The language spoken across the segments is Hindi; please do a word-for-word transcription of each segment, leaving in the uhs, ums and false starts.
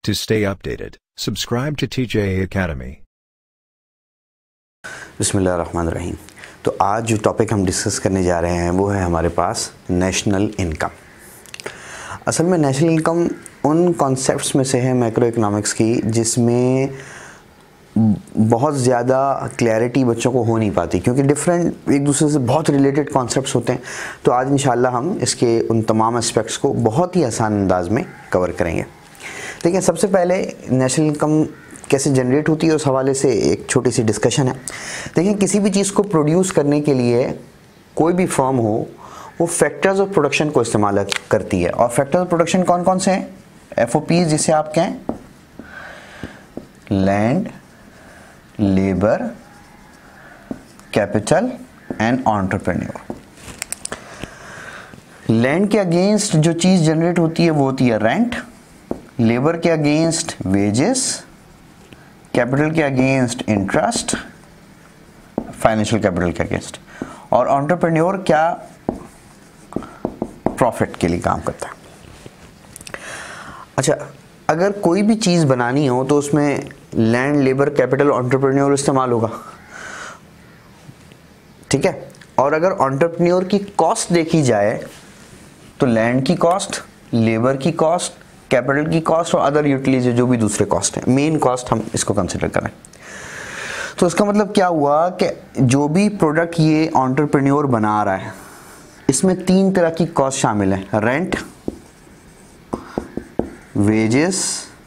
To stay updated, subscribe to T J A Academy. बिस्मिल्लाहिर्रहमानिर्रहीम। तो आज जो टॉपिक हम डिस्कस करने जा रहे हैं वो है हमारे पास नेशनल इनकम। असल में नेशनल इनकम उन कॉन्सेप्ट्स में से है मैक्रो इकोनॉमिक्स की जिसमें बहुत ज़्यादा क्लैरिटी बच्चों को हो नहीं पाती, क्योंकि डिफरेंट एक दूसरे से बहुत रिलेटेड कॉन्सेप्ट्स होते हैं। तो आज इंशाल्लाह हम इसके उन तमाम एस्पेक्ट्स को बहुत ही आसान अंदाज में कवर करेंगे। देखिए, सबसे पहले नेशनल इनकम कैसे जनरेट होती है उस हवाले से एक छोटी सी डिस्कशन है। देखिए, किसी भी चीज़ को प्रोड्यूस करने के लिए कोई भी फर्म हो वो फैक्टर्स ऑफ प्रोडक्शन को इस्तेमाल करती है। और फैक्टर्स ऑफ प्रोडक्शन कौन कौन से हैं? एफ ओ पीज़ जिसे आप कहें, land, labour, capital and entrepreneur. Land के अगेंस्ट जो चीज़ जनरेट होती है वो होती है रेंट, लेबर के अगेंस्ट वेजेस, कैपिटल के अगेंस्ट इंटरेस्ट, फाइनेंशियल कैपिटल के अगेंस्ट, और एंटरप्रेन्योर क्या प्रॉफिट के लिए काम करता है। अच्छा, अगर कोई भी चीज़ बनानी हो तो उसमें लैंड, लेबर, कैपिटल, एंटरप्रेन्योर इस्तेमाल होगा, ठीक है। और अगर एंटरप्रेन्योर की कॉस्ट देखी जाए तो लैंड की कॉस्ट, लेबर की कॉस्ट, कैपिटल की कॉस्ट और अदर यूटिलिटीज जो भी दूसरे कॉस्ट हैं, मेन कॉस्ट हम इसको कंसिडर करें। तो इसका मतलब क्या हुआ कि जो भी प्रोडक्ट ये एंटरप्रेन्योर बना रहा है इसमें तीन तरह की कॉस्ट शामिल है, रेंट, वेजेस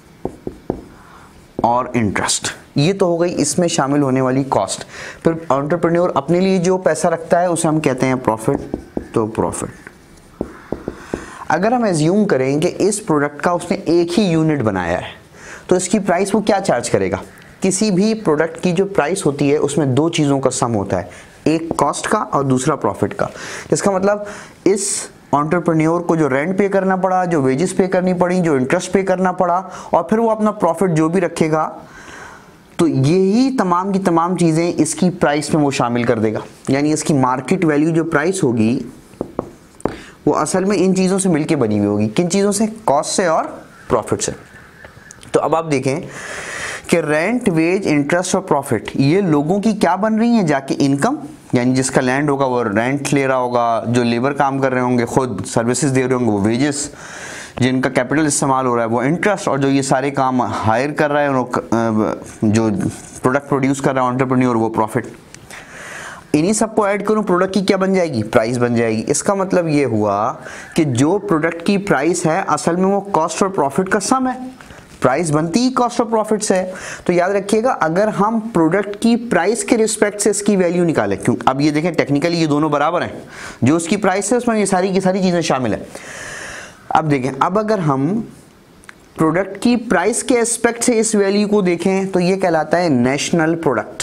और इंटरेस्ट। ये तो हो गई इसमें शामिल होने वाली कॉस्ट। फिर एंटरप्रेन्योर अपने लिए जो पैसा रखता है उसे हम कहते हैं प्रॉफिट। तो प्रॉफिट, अगर हम एज्यूम करें कि इस प्रोडक्ट का उसने एक ही यूनिट बनाया है तो इसकी प्राइस वो क्या चार्ज करेगा? किसी भी प्रोडक्ट की जो प्राइस होती है उसमें दो चीज़ों का सम होता है, एक कॉस्ट का और दूसरा प्रॉफिट का। इसका मतलब इस एंटरप्रेन्योर को जो रेंट पे करना पड़ा, जो वेजेस पे करनी पड़ी, जो इंटरेस्ट पे करना पड़ा, और फिर वो अपना प्रॉफिट जो भी रखेगा, तो यही तमाम की तमाम चीज़ें इसकी प्राइस में वो शामिल कर देगा। यानी इसकी मार्केट वैल्यू जो प्राइस होगी वो असल में इन चीज़ों से मिलके बनी हुई होगी। किन चीज़ों से? कॉस्ट से और प्रॉफिट से। तो अब आप देखें कि रेंट, वेज, इंटरेस्ट और प्रॉफिट ये लोगों की क्या बन रही हैं? जाके इनकम, यानी जिसका लैंड होगा वो रेंट ले रहा होगा, जो लेबर काम कर रहे होंगे खुद सर्विसेज दे रहे होंगे वो वेजेस, जिनका कैपिटल इस्तेमाल हो रहा है वो इंटरेस्ट, और जो ये सारे काम हायर कर रहा है, जो प्रोडक्ट प्रोड्यूस कर रहा है एंटरप्रेन्योर, वो प्रॉफिट। इन्हीं सबको ऐड करूं, प्रोडक्ट की क्या बन जाएगी? प्राइस बन जाएगी। इसका मतलब ये हुआ कि जो प्रोडक्ट की प्राइस है असल में वो कॉस्ट और प्रॉफिट का सम है। प्राइस बनती ही कॉस्ट और प्रॉफिट से है। तो याद रखिएगा, अगर हम प्रोडक्ट की प्राइस के रिस्पेक्ट से इसकी वैल्यू निकालें, क्यों अब ये देखें टेक्निकली ये दोनों बराबर हैं, जो उसकी प्राइस है उसमें ये सारी की सारी चीज़ें शामिल है। अब देखें, अब अगर हम प्रोडक्ट की प्राइस के एस्पेक्ट से इस वैल्यू को देखें तो ये कहलाता है नेशनल प्रोडक्ट,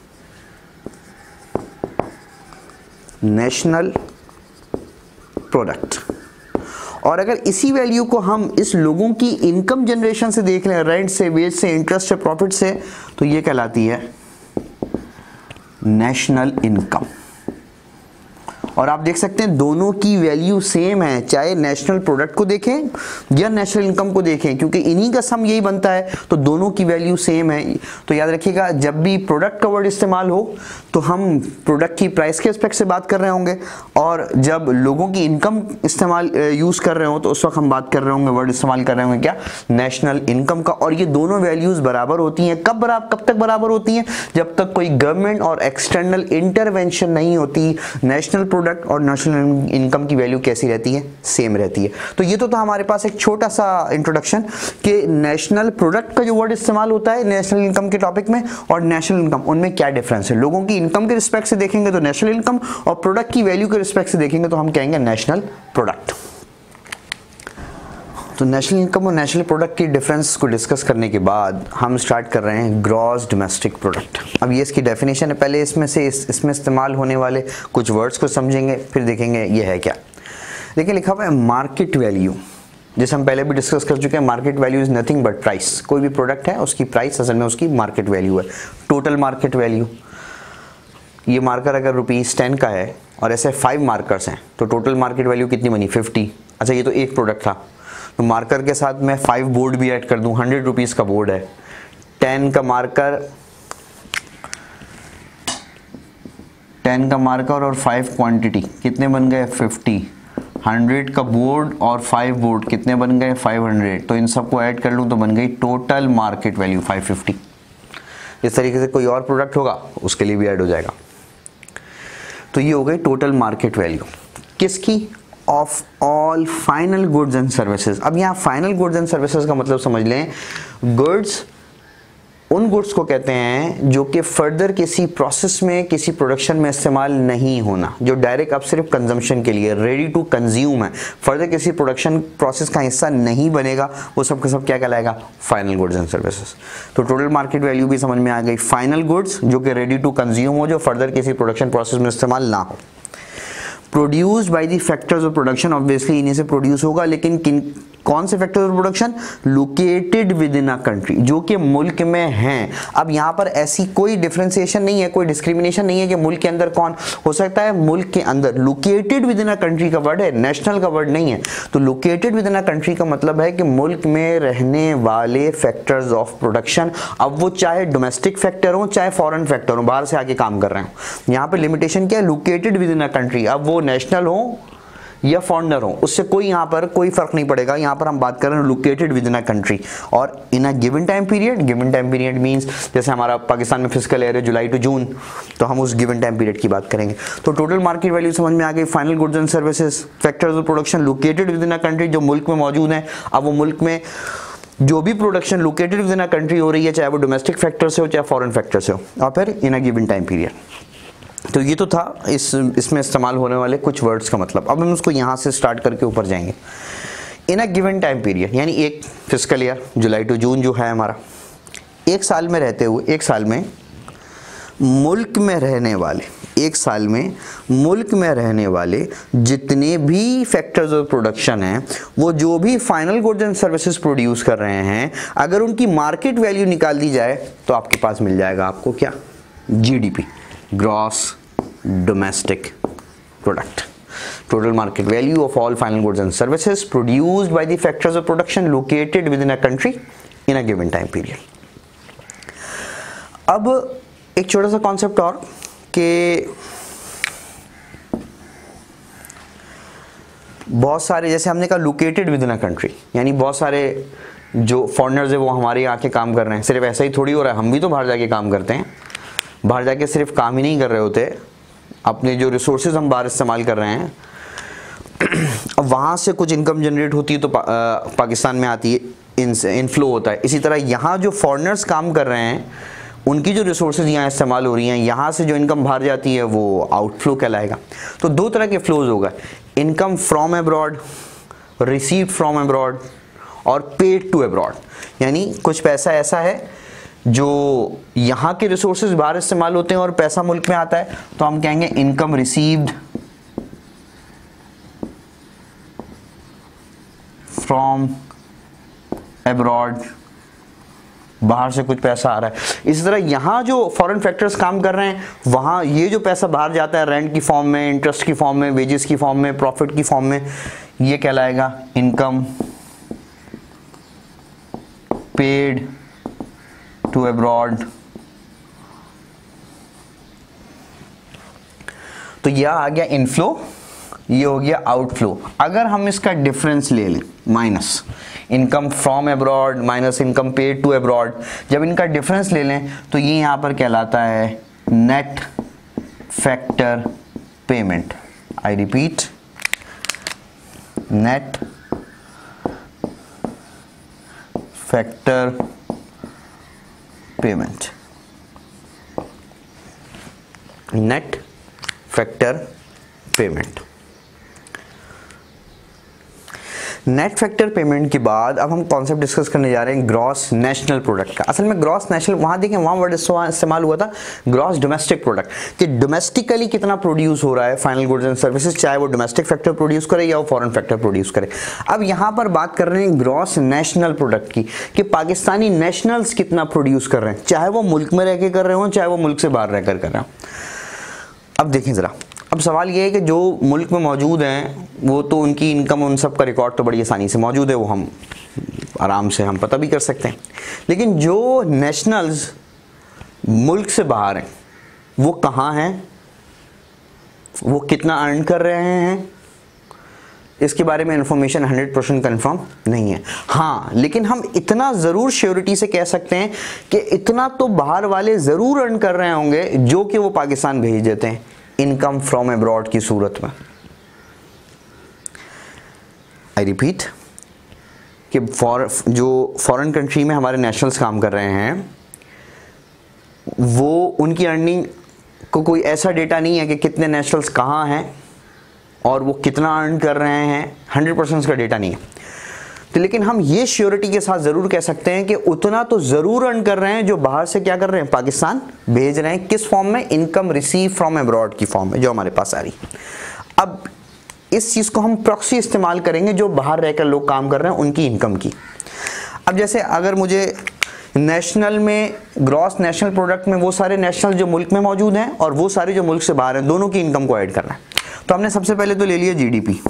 नेशनल प्रोडक्ट। और अगर इसी वैल्यू को हम इस लोगों की इनकम जनरेशन से देख लें, रेंट से, वेज से, इंटरेस्ट से, प्रॉफिट से, तो ये कहलाती है नेशनल इनकम। और आप देख सकते हैं दोनों की वैल्यू सेम है, चाहे नेशनल प्रोडक्ट को देखें या नेशनल इनकम को देखें, क्योंकि इन्हीं का सम यही बनता है, तो दोनों की वैल्यू सेम है। तो याद रखिएगा, जब भी प्रोडक्ट का वर्ड इस्तेमाल हो तो हम प्रोडक्ट की प्राइस के एस्पेक्ट से बात कर रहे होंगे, और जब लोगों की इनकम इस्तेमाल यूज़ कर रहे हो तो उस वक्त हम बात कर रहे होंगे, वर्ड इस्तेमाल कर रहे होंगे क्या? नेशनल इनकम का। और ये दोनों वैल्यूज़ बराबर होती हैं। कब बराबर कब तक बराबर होती हैं? जब तक कोई गवर्नमेंट और एक्सटर्नल इंटरवेंशन नहीं होती। नेशनल प्रोडक्ट और नेशनल इनकम की वैल्यू कैसी रहती है? सेम रहती है। तो ये तो था हमारे पास एक छोटा सा इंट्रोडक्शन कि नेशनल प्रोडक्ट का जो वर्ड इस्तेमाल होता है नेशनल इनकम के टॉपिक में और नेशनल इनकम, उनमें क्या डिफरेंस है। लोगों की इनकम के रिस्पेक्ट से देखेंगे तो नेशनल इनकम, और प्रोडक्ट की वैल्यू के रिस्पेक्ट से देखेंगे तो हम कहेंगे नेशनल प्रोडक्ट। तो नेशनल इनकम और नेशनल प्रोडक्ट की डिफरेंस को डिस्कस करने के बाद हम स्टार्ट कर रहे हैं ग्रॉस डोमेस्टिक प्रोडक्ट। अब ये इसकी डेफिनेशन है। पहले इसमें से इस, इसमें इस्तेमाल होने वाले कुछ वर्ड्स को समझेंगे, फिर देखेंगे ये है क्या। देखिए, लिखा हुआ है मार्केट वैल्यू, जैसे हम पहले भी डिस्कस कर चुके हैं। Market value is nothing but price. कोई भी प्रोडक्ट है उसकी प्राइस असल में उसकी मार्केट वैल्यू है। टोटल मार्केट वैल्यू, ये मार्कर अगर रुपीज़ टेन का है और ऐसे फाइव मार्कर्स हैं तो टोटल मार्केट वैल्यू कितनी बनी? फिफ्टी। अच्छा, ये तो एक प्रोडक्ट था, तो मार्कर के साथ मैं फाइव बोर्ड भी ऐड कर दूं, हंड्रेड रुपीज़ का बोर्ड है, टेन का मार्कर टेन का मार्कर और फाइव क्वांटिटी कितने बन गए फिफ्टी, हंड्रेड का बोर्ड और फाइव बोर्ड कितने बन गए फाइव हंड्रेड, तो इन सबको ऐड कर लूँ तो बन गई total market value five fifty. इस तरीके से कोई और प्रोडक्ट होगा उसके लिए भी ऐड हो जाएगा। तो ये हो गई टोटल मार्केट वैल्यू किसकी, of all final goods and services. अब यहाँ फाइनल गुड्स एंड सर्विसेज का मतलब समझ लें, गुड्स उन गुड्स को कहते हैं जो कि फर्दर किसी प्रोसेस में किसी प्रोडक्शन में इस्तेमाल नहीं होना, जो डायरेक्ट अब सिर्फ कंजम्पशन के लिए रेडी टू कंज्यूम है, फर्दर किसी प्रोडक्शन प्रोसेस का हिस्सा नहीं बनेगा, वो सब का सब क्या कहलाएगा, फाइनल गुड्स एंड सर्विसेज। तो टोटल मार्केट वैल्यू भी समझ में आ गई, फाइनल गुड्स जो कि रेडी टू कंज्यूम हो, जो फर्दर किसी प्रोडक्शन प्रोसेस में इस्तेमाल ना हो। Produced by the factors of production, obviously इन्हीं से प्रोड्यूस होगा, लेकिन किन कौन से factors of production, located within a country, जो कि मुल्क में हैं। अब यहाँ पर ऐसी कोई डिफरेंशिएशन नहीं है, कोई डिस्क्रिमिनेशन नहीं है कि मुल्क के अंदर कौन हो सकता है, मुल्क के अंदर। Located within a country का वर्ड है, नेशनल का वर्ड नहीं है। तो located within a country का मतलब है कि मुल्क में रहने वाले फैक्टर्स ऑफ प्रोडक्शन, अब वो चाहे डोमेस्टिक फैक्टर हो चाहे फॉरेन फैक्टर हो, बाहर से आके काम कर रहे हो। यहाँ पे लिमिटेशन क्या है, located within a country. अब वो नेशनल हो या फॉरेनर हो, उससे कोई यहाँ पर कोई फर्क नहीं पड़ेगा। यहाँ पर हम बात कर रहे हैं located within a country और in a given time period. Given time period means जैसे हमारा पाकिस्तान में फिस्कल ईयर है जुलाई टू जून, तो हम उस गिवन टाइम पीरियड की बात करेंगे। तो टोटल मार्केट वैल्यू समझ में आ गई, final goods and services, factors of production located within a country, जो मुल्क में मौजूद है। अब वो मुल्क में जो भी production located within a country हो रही है, चाहे वो डोमेस्टिक फैक्टर से हो चाहे फॉरेन फैक्टर से हो, और फिर in a given time period. तो ये तो था इस इसमें इस्तेमाल होने वाले कुछ वर्ड्स का मतलब। अब हम उसको यहाँ से स्टार्ट करके ऊपर जाएंगे। In a given time period यानी एक फिस्कल ईयर जुलाई टू जून जो है हमारा, एक साल में रहते हुए, एक साल में मुल्क में रहने वाले, एक साल में मुल्क में रहने वाले जितने भी फैक्टर्स ऑफ प्रोडक्शन हैं, वो जो भी final goods and services produce कर रहे हैं, अगर उनकी मार्केट वैल्यू निकाल दी जाए तो आपके पास मिल जाएगा आपको क्या, GDP, gross domestic product. Total market value of all final goods and services produced by the factors of production located within a country in a given time period. अब एक छोटा सा कॉन्सेप्ट और कि बहुत सारे, जैसे हमने कहा located within a country, यानी बहुत सारे जो फॉरेनर्स है वो हमारे यहाँ के काम कर रहे हैं। सिर्फ ऐसा ही थोड़ी हो रहा है, हम भी तो बाहर जाके काम करते हैं। बाहर जाके सिर्फ काम ही नहीं कर रहे होते, अपने जो रिसोर्सेज हम बाहर इस्तेमाल कर रहे हैं, अब वहाँ से कुछ इनकम जनरेट होती है तो पा, आ, पाकिस्तान में आती है, इन इनफ्लो होता है। इसी तरह यहाँ जो फॉरेनर्स काम कर रहे हैं उनकी जो रिसोर्सेज यहाँ इस्तेमाल हो रही हैं, यहाँ से जो इनकम बाहर जाती है वो आउटफ्लो कहलाएगा। तो दो तरह के फ्लोज होगा, income from abroad, received from abroad और पेड टू अब्रॉड। यानी कुछ पैसा ऐसा है जो यहाँ के रिसोर्सेज बाहर इस्तेमाल होते हैं और पैसा मुल्क में आता है, तो हम कहेंगे इनकम रिसीव्ड फ्रॉम अब्रॉड, बाहर से कुछ पैसा आ रहा है। इसी तरह यहाँ जो फॉरेन फैक्टर्स काम कर रहे हैं, वहाँ ये जो पैसा बाहर जाता है रेंट की फॉर्म में, इंटरेस्ट की फॉर्म में, वेजेस की फॉर्म में, प्रॉफिट की फॉर्म में, ये कहलाएगा इनकम पेड टू अब्रॉड। तो यह आ गया इनफ्लो, ये हो गया आउटफ्लो। अगर हम इसका डिफरेंस ले लें, minus income from abroad minus income paid to abroad, जब इनका डिफरेंस ले लें तो ये यहां पर कहलाता है net factor payment. I repeat, net factor payment, net factor payment. Net factor payment के बाद अब हम कॉन्सेप्ट डिस्कस करने जा रहे हैं ग्रॉस नेशनल प्रोडक्ट का। असल में ग्रॉस नेशनल, वहां देखें वहां वर्ड इस्तेमाल हुआ था ग्रॉस डोमेस्टिक प्रोडक्ट, कि डोमेस्टिकली कितना प्रोड्यूस हो रहा है फाइनल गुड्स एंड सर्विसेज, चाहे वो डोमेस्टिक फैक्टर प्रोड्यूस करे या वो फॉरेन फैक्टर प्रोड्यूस करे। अब यहां पर बात कर रहे हैं ग्रॉस नेशनल प्रोडक्ट की, कि पाकिस्तानी नेशनल्स कितना प्रोड्यूस कर रहे हैं, चाहे वो मुल्क में रह के कर रहे हो चाहे वो मुल्क से बाहर रहकर कर रहे हो। अब देखें जरा, अब सवाल ये है कि जो मुल्क में मौजूद हैं वो तो उनकी इनकम, उन सब का रिकॉर्ड तो बड़ी आसानी से मौजूद है, वो हम आराम से हम पता भी कर सकते हैं। लेकिन जो नेशनल्स मुल्क से बाहर हैं वो कहाँ हैं, वो कितना अर्न कर रहे हैं, इसके बारे में इंफॉर्मेशन हंड्रेड परसेंट कन्फर्म नहीं है। हाँ, लेकिन हम इतना ज़रूर श्योरिटी से कह सकते हैं कि इतना तो बाहर वाले ज़रूर अर्न कर रहे होंगे जो कि वो पाकिस्तान भेज देते हैं इनकम फ्रॉम अब्रॉड की सूरत में। आई रिपीट कि फॉर जो फॉरेन कंट्री में हमारे नेशनल्स काम कर रहे हैं वो उनकी अर्निंग को कोई ऐसा डेटा नहीं है कि कितने नेशनल्स कहाँ हैं और वो कितना अर्न कर रहे हैं, हंड्रेड परसेंट का डेटा नहीं है। तो लेकिन हम ये श्योरिटी के साथ ज़रूर कह सकते हैं कि उतना तो ज़रूर अर्न कर रहे हैं जो बाहर से क्या कर रहे हैं, पाकिस्तान भेज रहे हैं। किस फॉर्म में, इनकम रिसीव फ्रॉम अब्रॉड की फॉर्म में जो हमारे पास आ रही। अब इस चीज़ को हम प्रॉक्सी इस्तेमाल करेंगे जो बाहर रहकर लोग काम कर रहे हैं उनकी इनकम की। अब जैसे अगर मुझे नेशनल में, ग्रॉस नेशनल प्रोडक्ट में वो सारे नेशनल जो मुल्क में मौजूद हैं और वो सारे जो मुल्क से बाहर हैं, दोनों की इनकम को ऐड करना है, तो हमने सबसे पहले तो ले लिया जीडीपी।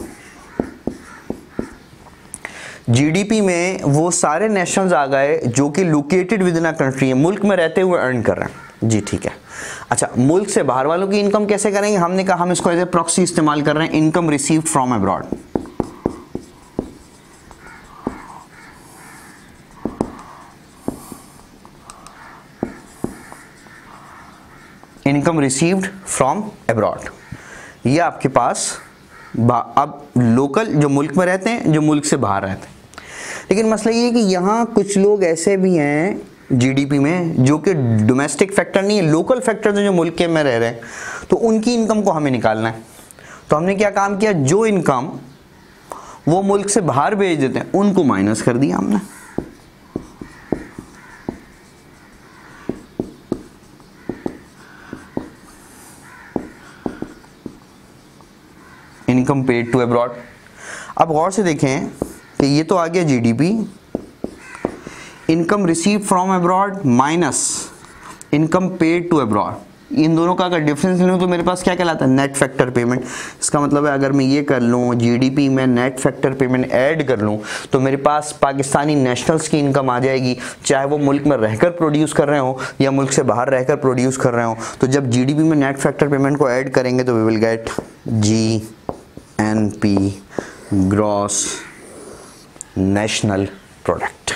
जीडीपी में वो सारे नेशनल्स आ गए जो कि located within a country है, मुल्क में रहते हुए अर्न कर रहे हैं। जी ठीक है। अच्छा, मुल्क से बाहर वालों की इनकम कैसे करेंगे, हमने कहा हम इसको एज ए प्रॉक्सी इस्तेमाल कर रहे हैं, income received from abroad. Income received from abroad, ये आपके पास अब लोकल जो मुल्क में रहते हैं, जो मुल्क से बाहर रहते हैं। लेकिन मसला ये है कि यहाँ कुछ लोग ऐसे भी हैं जीडीपी में जो कि डोमेस्टिक फैक्टर नहीं है, लोकल फैक्टर जो मुल्क के में रह रहे हैं, तो उनकी इनकम को हमें निकालना है। तो हमने क्या काम किया, जो इनकम वो मुल्क से बाहर भेज देते हैं उनको माइनस कर दिया हमने। Income paid to abroad. अब गौर से देखें कि ये तो आ गया GDP, income receive from abroad minus income paid to abroad. इन दोनों का अगर डिफरेंस लूँ तो मेरे पास क्या कहलाता है, नेट फैक्टर पेमेंट। इसका मतलब है अगर मैं ये कर लूँ, जीडीपी में नेट फैक्टर पेमेंट ऐड कर लूँ तो मेरे पास पाकिस्तानी नेशनल्स की इनकम आ जाएगी, चाहे वो मुल्क में रहकर प्रोड्यूस कर रहे हो या मुल्क से बाहर रहकर प्रोड्यूस कर रहे हो। तो जब जीडीपी में नेट फैक्टर पेमेंट को ऐड करेंगे तो we will get G N P, gross national product.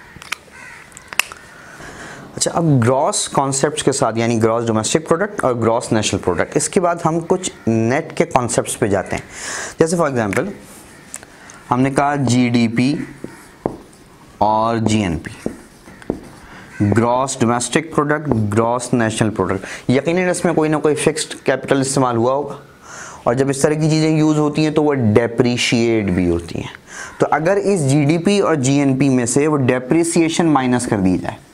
अच्छा, अब ग्रॉस कॉन्सेप्ट्स के साथ, यानी ग्रॉस डोमेस्टिक प्रोडक्ट और ग्रॉस नेशनल प्रोडक्ट, इसके बाद हम कुछ नेट के कॉन्सेप्ट्स पे जाते हैं। जैसे फॉर एग्जांपल हमने कहा जीडीपी और GNP, gross domestic product, gross national product. यकीनन इसमें कोई ना कोई फिक्स्ड कैपिटल इस्तेमाल हुआ होगा और जब इस तरह की चीज़ें यूज़ होती हैं तो वो डेप्रीशिएट भी होती हैं। तो अगर इस जीडीपी और जीएनपी में से वो डेप्रीसिएशन माइनस कर दी जाए,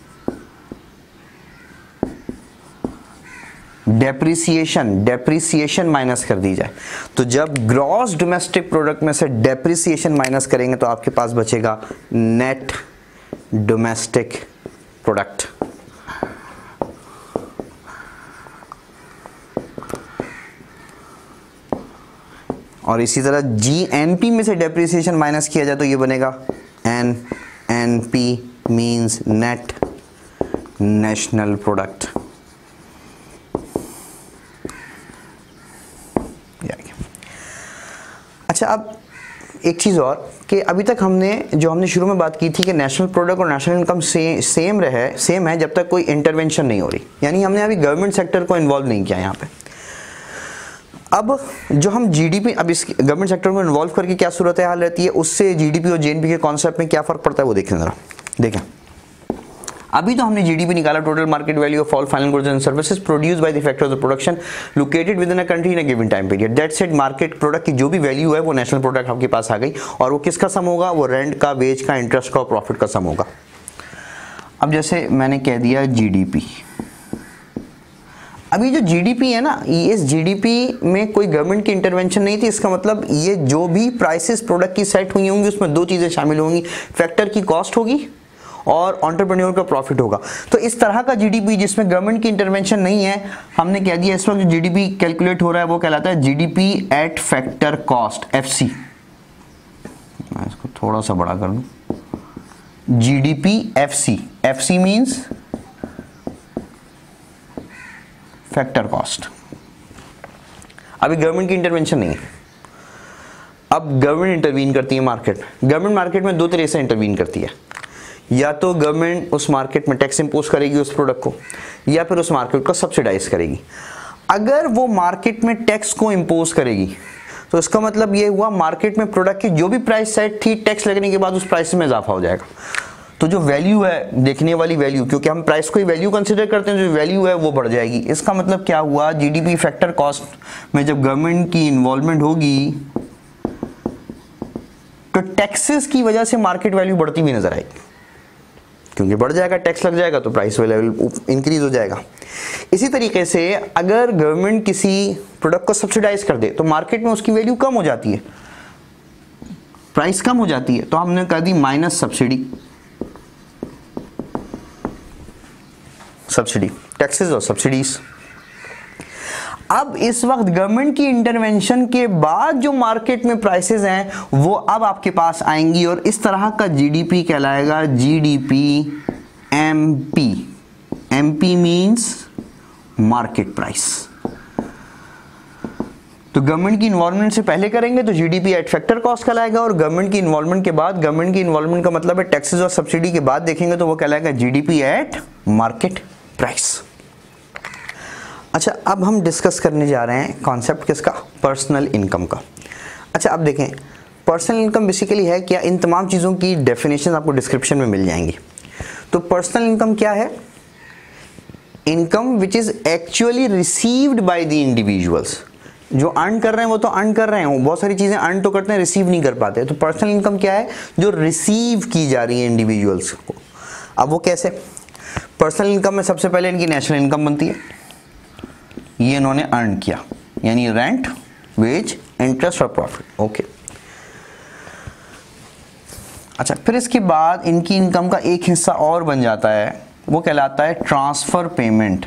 डेप्रीसिएशन डेप्रीसिएशन माइनस कर दी जाए, तो जब ग्रॉस डोमेस्टिक प्रोडक्ट में से डेप्रीसिएशन माइनस करेंगे तो आपके पास बचेगा नेट डोमेस्टिक प्रोडक्ट। और इसी तरह जीएनपी में से डेप्रीसिएशन माइनस किया जाए तो ये बनेगा N N P means net national product. अच्छा, अब एक चीज़ और कि अभी तक हमने जो हमने शुरू में बात की थी कि नेशनल प्रोडक्ट और नेशनल इनकम से, सेम रहे सेम है जब तक कोई इंटरवेंशन नहीं हो रही, यानी हमने अभी गवर्नमेंट सेक्टर को इन्वॉल्व नहीं किया यहाँ पे। अब जो हम जीडीपी, अब इस गवर्नमेंट सेक्टर में इन्वॉल्व करके क्या सूरत हाल रहती है, उससे जीडीपी और जीएनपी के कॉन्सेप्ट में क्या फ़र्क पड़ता है वो देखें ज़रा। देखें, अभी तो हमने जीडीपी निकाला, total market value of all final goods and services produced by the factors of production located within a country in a given time period. That said market product की जो भी वैल्यू है वो नेशनल प्रोडक्ट आपके पास आ गई, और वो किसका सम होगा, वो रेंट का, वेज का, इंटरेस्ट का और प्रॉफिट का सम होगा। अब जैसे मैंने कह दिया जीडीपी, अभी जो जीडीपी है ना, इस जीडीपी में कोई गवर्नमेंट की इंटरवेंशन नहीं थी। इसका मतलब ये जो भी प्राइसेस प्रोडक्ट की सेट हुई होंगी उसमें दो चीज़ें शामिल होंगी, फैक्टर की कॉस्ट होगी और एंटरप्रेन्योर का प्रॉफिट होगा। तो इस तरह का जीडीपी जिसमें गवर्नमेंट की इंटरवेंशन नहीं है, हमने कह दिया इस वक्त जो जीडीपी कैलकुलेट हो रहा है वो कहलाता है GDP at factor cost, FC. मैं इसको थोड़ा सा बड़ा कर दूं, GDP FC, FC means factor cost. अभी गवर्नमेंट की इंटरवेंशन नहीं है, अब गवर्नमेंट इंटरवीन करती है मार्केट में। गवर्नमेंट मार्केट में दो तरह से इंटरवीन करती है, या तो गवर्नमेंट उस मार्केट में टैक्स इंपोज करेगी उस प्रोडक्ट को, या फिर उस मार्केट को सब्सिडाइज करेगी। अगर वो मार्केट में टैक्स को इंपोज करेगी तो इसका मतलब ये हुआ मार्केट में प्रोडक्ट की जो भी प्राइस सेट थी, टैक्स लगने के बाद उस प्राइस में इजाफा हो जाएगा। तो जो वैल्यू है, देखने वाली वैल्यू, क्योंकि हम प्राइस को ही वैल्यू कंसीडर करते हैं, जो वैल्यू है वो बढ़ जाएगी। इसका मतलब क्या हुआ, जीडीपी फैक्टर कॉस्ट में जब गवर्नमेंट की इन्वॉल्वमेंट होगी तो टैक्सेस की वजह से मार्केट वैल्यू बढ़ती हुई नजर आएगी, क्योंकि बढ़ जाएगा, टैक्स लग जाएगा तो प्राइस लेवल इंक्रीज हो जाएगा। इसी तरीके से अगर गवर्नमेंट किसी प्रोडक्ट को सब्सिडाइज कर दे तो मार्केट में उसकी वैल्यू कम हो जाती है, प्राइस कम हो जाती है, तो हमने कर दी माइनस सब्सिडी, सब्सिडी, टैक्सेस और सब्सिडीज। अब इस वक्त गवर्नमेंट की इंटरवेंशन के बाद जो मार्केट में प्राइसेस हैं वो अब आपके पास आएंगी और इस तरह का जीडीपी कहलाएगा GDP MP. MP means market price. तो गवर्नमेंट की इन्वॉल्वमेंट से पहले करेंगे तो जीडीपी एट फैक्टर कॉस्ट कहलाएगा, और गवर्नमेंट की इन्वॉल्वमेंट के बाद, गवर्नमेंट की इन्वॉल्वमेंट का मतलब है टैक्सेस और सब्सिडी के बाद देखेंगे तो वो कहलाएगा जीडीपी एट मार्केट प्राइस। अच्छा, अब हम डिस्कस करने जा रहे हैं कॉन्सेप्ट किसका, पर्सनल इनकम का। अच्छा, अब देखें पर्सनल इनकम बेसिकली है क्या, इन तमाम चीज़ों की डेफिनेशन आपको डिस्क्रिप्शन में मिल जाएंगी। तो पर्सनल इनकम क्या है, income which is actually received by the individuals. जो अर्न कर रहे हैं वो तो अर्न कर रहे हैं, बहुत सारी चीज़ें अर्न तो करते हैं, रिसीव नहीं कर पाते। तो पर्सनल इनकम क्या है, जो रिसीव की जा रही है इंडिविजुअल्स को। अब वो कैसे, पर्सनल इनकम में सबसे पहले इनकी नेशनल इनकम बनती है, ये इन्होंने अर्न किया, यानी रेंट, वेज, इंटरेस्ट और प्रॉफिट। ओके, अच्छा, फिर इसके बाद इनकी इनकम का एक हिस्सा और बन जाता है, वो कहलाता है ट्रांसफर पेमेंट।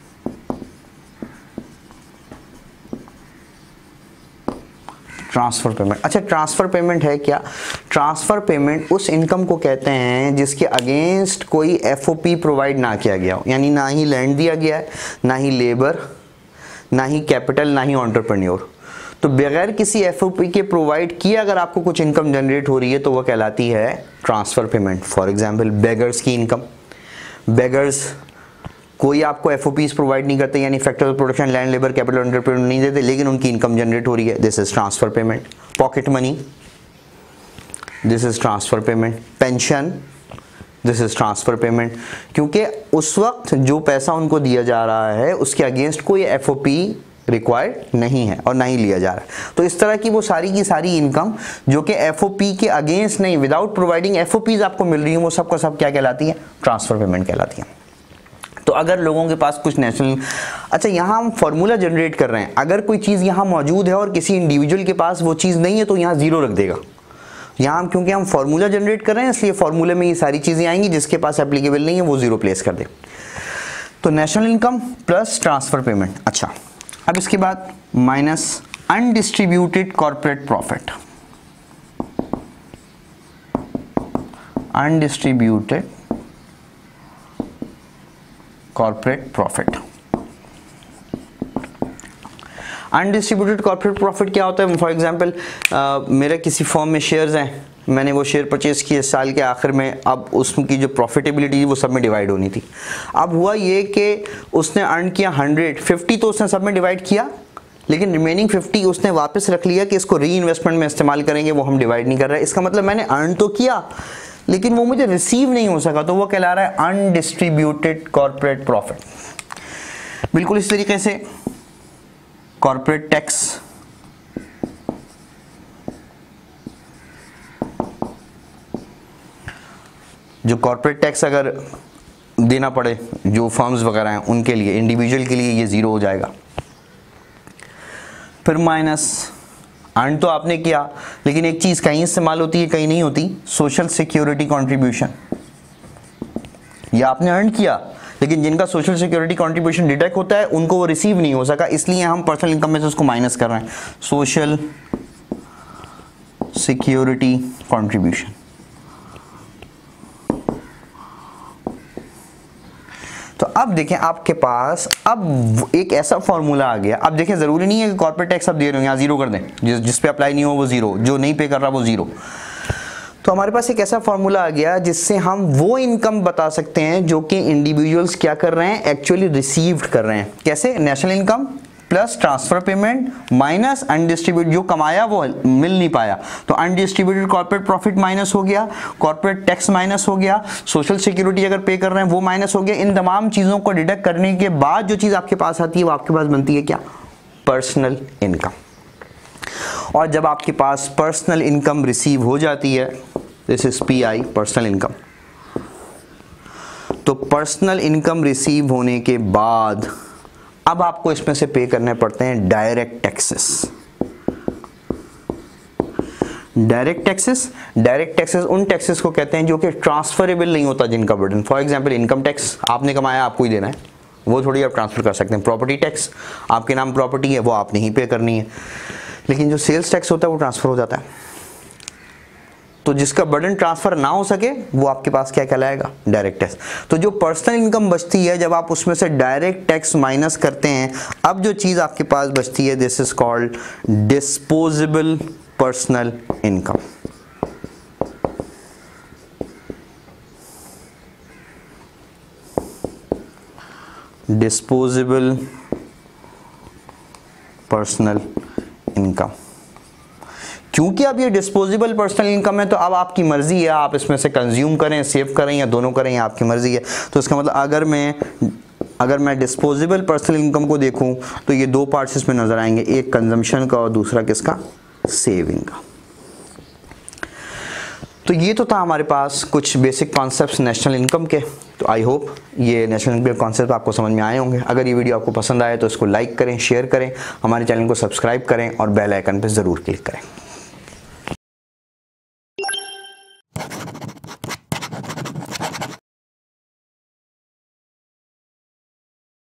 ट्रांसफर पेमेंट, अच्छा ट्रांसफर पेमेंट है क्या, ट्रांसफर पेमेंट उस इनकम को कहते हैं जिसके अगेंस्ट कोई एफओपी प्रोवाइड ना किया गया हो, यानी ना ही लैंड दिया गया है, ना ही लेबर, ना ही कैपिटल, ना ही एंटरप्रेन्योर। तो बगैर किसी एफओपी के प्रोवाइड किए अगर आपको कुछ इनकम जनरेट हो रही है तो वह कहलाती है transfer payment. For example beggars की इनकम, बेगर्स कोई आपको एफओपीज प्रोवाइड नहीं करते, यानी factor of production, land, labour, capital, entrepreneur नहीं देते, लेकिन उनकी इनकम जनरेट हो रही है, this is transfer payment. Pocket money, this is transfer payment. Pension, this is transfer payment, क्योंकि उस वक्त जो पैसा उनको दिया जा रहा है उसके अगेंस्ट कोई एफओपी रिक्वायर्ड नहीं है और ना ही लिया जा रहा है। तो इस तरह की वो सारी की सारी इनकम जो कि एफओपी के अगेंस्ट नहीं, विदाउट प्रोवाइडिंग एफओपीज आपको मिल रही है, वो सबका सब क्या कहलाती है, ट्रांसफर पेमेंट कहलाती है। तो अगर लोगों के पास कुछ नेशनल, अच्छा यहाँ हम फॉर्मूला जनरेट कर रहे हैं, अगर कोई चीज़ यहाँ मौजूद है और किसी इंडिविजुअल के पास वो चीज़ नहीं है तो यहाँ जीरो रख देगा। यहाँ हम क्योंकि हम फॉर्मूला जनरेट कर रहे हैं इसलिए फॉर्मूले में ये सारी चीज़ें आएंगी, जिसके पास एप्लीकेबल नहीं है वो जीरो प्लेस कर दे। तो national income plus transfer payment. अच्छा, अब इसके बाद minus undistributed corporate profit. Undistributed corporate profit. Undistributed corporate profit क्या होता है, फॉर एग्जांपल मेरे किसी फर्म में शेयर्स हैं, मैंने वो शेयर परचेज किए साल के आखिर में, अब उसकी जो प्रॉफिटेबिलिटी वो सब में डिवाइड होनी थी। अब हुआ ये कि उसने अर्न किया हंड्रेड, फिफ्टी तो उसने सब में डिवाइड किया, लेकिन रिमेनिंग फिफ्टी उसने वापस रख लिया कि इसको री इन्वेस्टमेंट में इस्तेमाल करेंगे, वो हम डिवाइड नहीं कर रहे। इसका मतलब मैंने अर्न तो किया लेकिन वो मुझे रिसीव नहीं हो सका, तो वो कहला रहा है अनडिस्ट्रीब्यूटेड कॉर्पोरेट प्रॉफिट। बिल्कुल इस तरीके से कॉर्पोरेट टैक्स, जो कॉर्पोरेट टैक्स अगर देना पड़े जो फर्म्स वगैरह हैं उनके लिए, इंडिविजुअल के लिए ये जीरो हो जाएगा। फिर माइनस अर्न तो आपने किया लेकिन एक चीज़ कहीं इस्तेमाल होती है कहीं नहीं होती, सोशल सिक्योरिटी कंट्रीब्यूशन। या आपने अर्न किया, लेकिन जिनका सोशल सिक्योरिटी कंट्रीब्यूशन डिडक्ट होता है उनको वो रिसीव नहीं हो सका, इसलिए हम पर्सनल इनकम में से उसको माइनस कर रहे हैं, सोशल सिक्योरिटी कंट्रीब्यूशन। तो अब देखें आपके पास अब एक ऐसा फॉर्मूला आ गया। अब देखें जरूरी नहीं है कि कॉर्पोरेट टैक्स आप दे रहे हो यहाँ जीरो कर दें, जिस जिस पे अप्लाई नहीं हो वो जीरो, जो नहीं पे कर रहा वो जीरो। तो हमारे पास एक ऐसा फॉर्मूला आ गया जिससे हम वो इनकम बता सकते हैं जो कि इंडिविजुअल्स क्या कर रहे हैं, एक्चुअली रिसीव्ड कर रहे हैं। कैसे? National income plus transfer payment minus undistributed, जो कमाया वो मिल नहीं पाया, तो अनडिस्ट्रीब्यूटेड कॉर्पोरेट प्रॉफिट माइनस हो गया, कॉर्पोरेट टैक्स माइनस हो गया, सोशल सिक्योरिटी अगर पे कर रहे हैं वो माइनस हो गया। इन तमाम चीज़ों को डिडक्ट करने के बाद जो चीज़ आपके पास आती है वो आपके पास बनती है क्या? Personal income. और जब आपके पास पर्सनल इनकम रिसीव हो जाती है, this is P I, personal income, तो पर्सनल इनकम रिसीव होने के बाद अब आपको इसमें से पे करने पड़ते हैं direct taxes. Direct taxes direct taxes उन टैक्सेस को कहते हैं जो कि ट्रांसफरेबल नहीं होता, जिनका burden, for example income tax आपने कमाया आपको ही देना है, वो थोड़ी आप ट्रांसफर कर सकते हैं। प्रॉपर्टी टैक्स आपके नाम प्रॉपर्टी है वो आपने ही पे करनी है, लेकिन जो सेल्स टैक्स होता है वो ट्रांसफर हो जाता है। तो जिसका बर्डन ट्रांसफर ना हो सके वो आपके पास क्या कहलाएगा? Direct tax. तो जो पर्सनल इनकम बचती है जब आप उसमें से डायरेक्ट टैक्स माइनस करते हैं, अब जो चीज आपके पास बचती है this is called disposable personal income. Disposable personal income, क्योंकि अब ये डिस्पोजेबल पर्सनल इनकम है तो अब आपकी मर्जी है, आप इसमें से कंज्यूम करें, सेव करें या दोनों करें, या आपकी मर्जी है। तो इसका मतलब अगर मैं अगर मैं डिस्पोजेबल पर्सनल इनकम को देखूं तो ये दो पार्ट्स इसमें नजर आएंगे, एक कंजम्पशन का और दूसरा किसका? सेविंग का। तो ये तो था हमारे पास कुछ बेसिक कॉन्सेप्ट्स नेशनल इनकम के। तो आई होप ये नेशनल इनकम के कॉन्सेप्ट आपको समझ में आए होंगे। अगर ये वीडियो आपको पसंद आए तो इसको लाइक करें, शेयर करें, हमारे चैनल को सब्सक्राइब करें और बेल आइकन पर ज़रूर क्लिक करें।